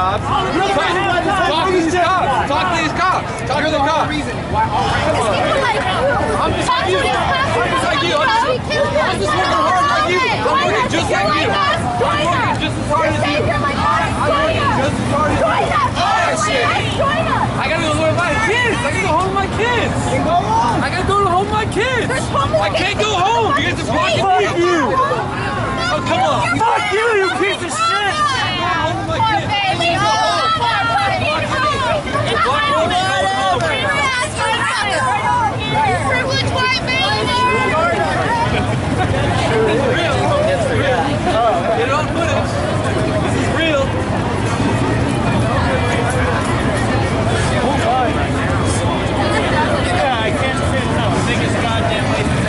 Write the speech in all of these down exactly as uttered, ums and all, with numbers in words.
cops. Talk, talk to these cops. Talk to these cops. Talk to the cops. I'm just like you. I'm just like you. I'm just working hard like you. I'm working just like you. I'm working just as hard as you. I'm working just as hard as you. Oh, shit. I gotta go home with my kids. I gotta go home with my kids. I gotta go home with my kids. I can't go home because it's blocking me. Fuck you. Oh, come on. Fuck you, you piece of shit. Home with my kids. Privileged white man! It's real. Get on footage. This is real. Yeah, I can't say no. Biggest goddamn waste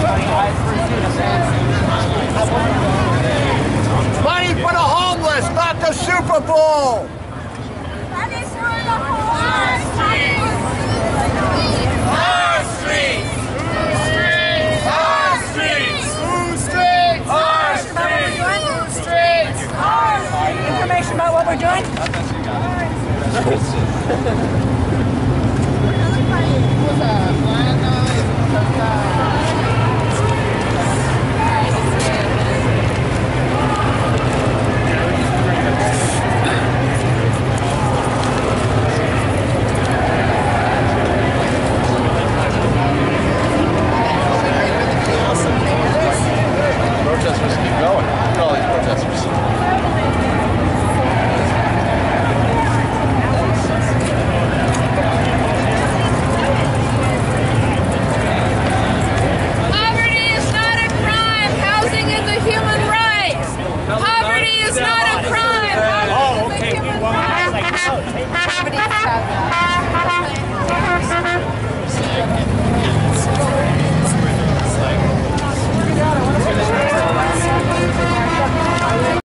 of Money for the homeless, not the Super Bowl! That is for the homeless! Our streets! Our streets! Our streets! Our streets! Our streets! Information about what we're doing? Protesters keep going. Look at all these protesters. Poverty is not a crime. Housing is a human right. Poverty is not a crime. Housing Oh, is a okay. human Well, right. I was like, oh, take Poverty is not a crime.